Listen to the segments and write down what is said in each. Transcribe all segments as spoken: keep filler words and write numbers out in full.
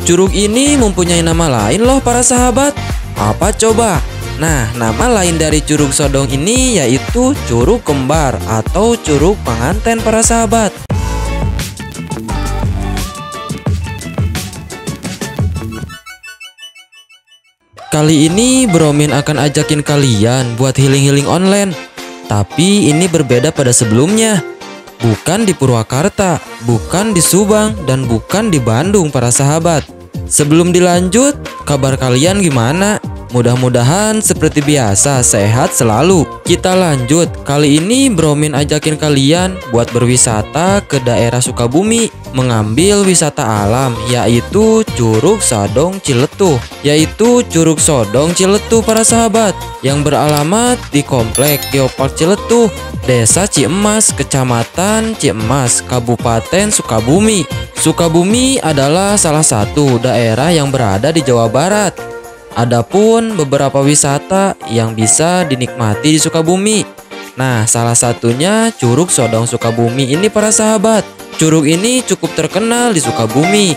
Curug ini mempunyai nama lain loh para sahabat. Apa coba? Nah, nama lain dari Curug Sodong ini yaitu Curug Kembar atau Curug Penganten para sahabat. Kali ini Bro Min akan ajakin kalian buat healing-healing online. Tapi ini berbeda pada sebelumnya. Bukan di Purwakarta, bukan di Subang, dan bukan di Bandung para sahabat. Sebelum dilanjut, kabar kalian gimana? Mudah-mudahan seperti biasa sehat selalu. Kita lanjut. Kali ini Bro Min ajakin kalian buat berwisata ke daerah Sukabumi, mengambil wisata alam yaitu Curug Sodong Ciletuh, yaitu Curug Sodong Ciletuh para sahabat, yang beralamat di Komplek Geopark Ciletuh, Desa Ciemas, Kecamatan Ciemas, Kabupaten Sukabumi. Sukabumi adalah salah satu daerah yang berada di Jawa Barat. Adapun beberapa wisata yang bisa dinikmati di Sukabumi. Nah, salah satunya Curug Sodong Sukabumi ini para sahabat. Curug ini cukup terkenal di Sukabumi.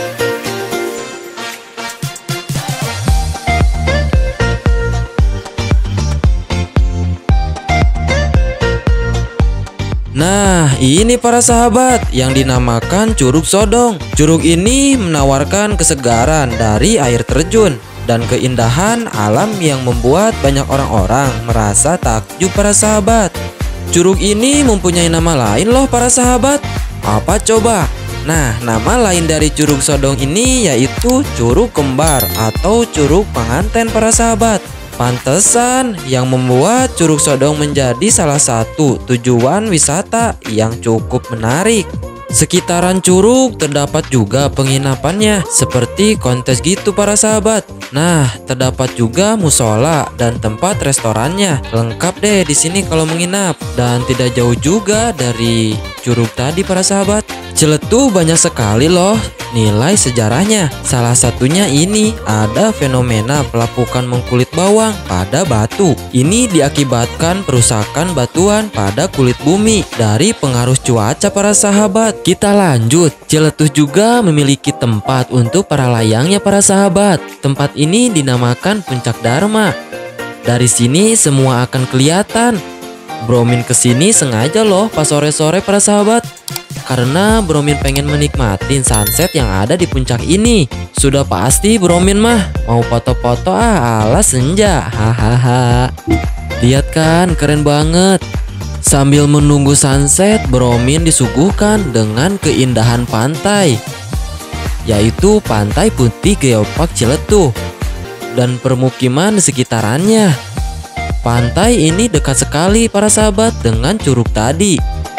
Nah, ini para sahabat yang dinamakan Curug Sodong. Curug ini menawarkan kesegaran dari air terjun dan keindahan alam yang membuat banyak orang-orang merasa takjub para sahabat. Curug ini mempunyai nama lain loh para sahabat. Apa coba? Nah, nama lain dari Curug Sodong ini yaitu Curug Kembar atau Curug Penganten para sahabat. Pantesan yang membuat Curug Sodong menjadi salah satu tujuan wisata yang cukup menarik. Sekitaran curug terdapat juga penginapannya seperti kontes gitu para sahabat. Nah, terdapat juga musola dan tempat restorannya. Lengkap deh di sini kalau menginap, dan tidak jauh juga dari curug tadi para sahabat. Ciletuh banyak sekali loh nilai sejarahnya. Salah satunya ini ada fenomena pelapukan mengkulit bawang pada batu. Ini diakibatkan perusakan batuan pada kulit bumi dari pengaruh cuaca para sahabat. Kita lanjut. Ciletuh juga memiliki tempat untuk para layangnya para sahabat. Tempat ini dinamakan Puncak Dharma. Dari sini semua akan kelihatan. Bro Min kesini sengaja loh pas sore-sore para sahabat, karena Bro Min pengen menikmatin sunset yang ada di puncak ini. Sudah pasti Bro Min mah mau foto-foto ah ala senja. Hahaha. Lihat kan, keren banget. Sambil menunggu sunset, Bro Min disuguhkan dengan keindahan pantai, yaitu Pantai Putih Geopark Ciletuh dan permukiman di sekitarannya. Pantai ini dekat sekali para sahabat dengan curug tadi.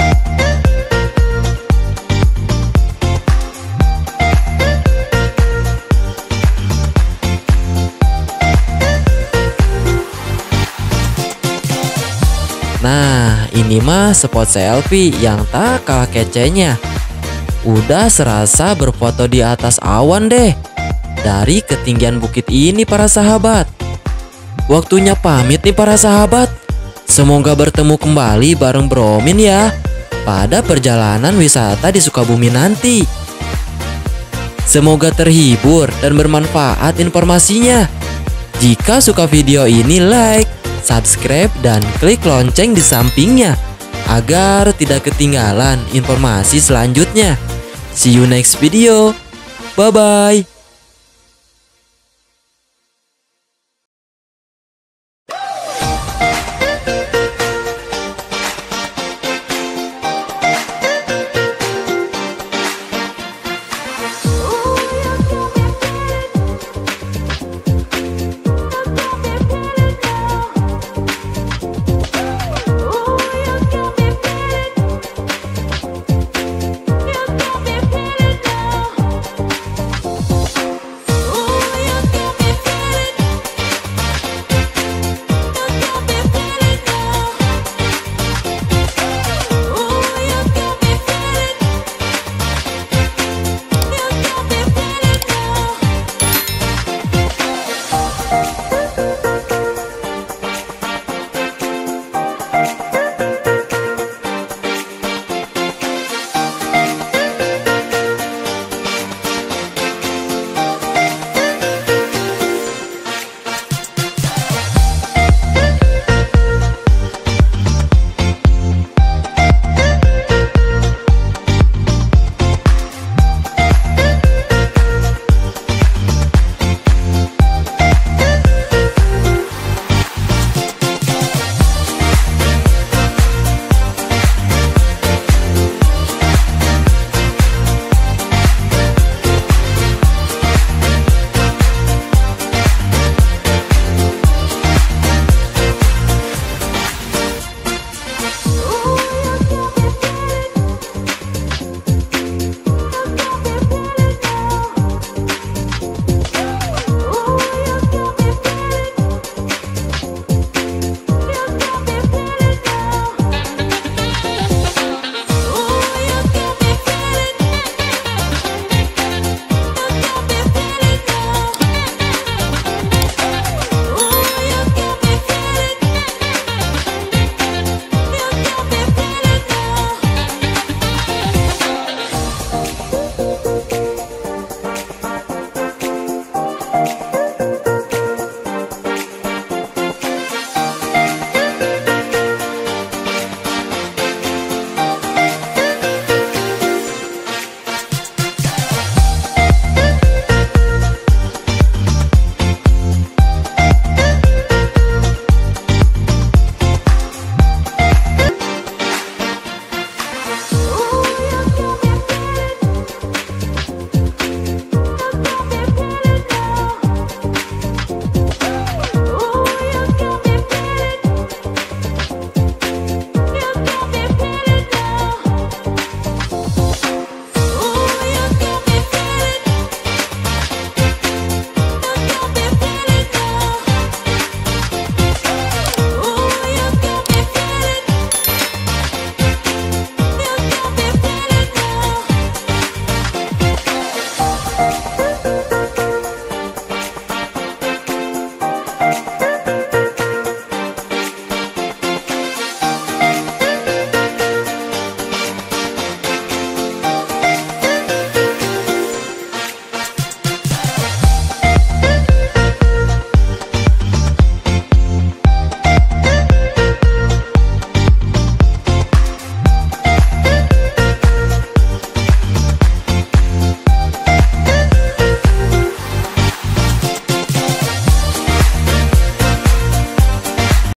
Nah, ini mah spot selfie yang tak kalah kecenya. Udah serasa berfoto di atas awan deh dari ketinggian bukit ini para sahabat. Waktunya pamit nih para sahabat. Semoga bertemu kembali bareng Bro Min ya pada perjalanan wisata di Sukabumi nanti. Semoga terhibur dan bermanfaat informasinya. Jika suka video ini, like, subscribe, dan klik lonceng di sampingnya agar tidak ketinggalan informasi selanjutnya. See you next video. Bye-bye.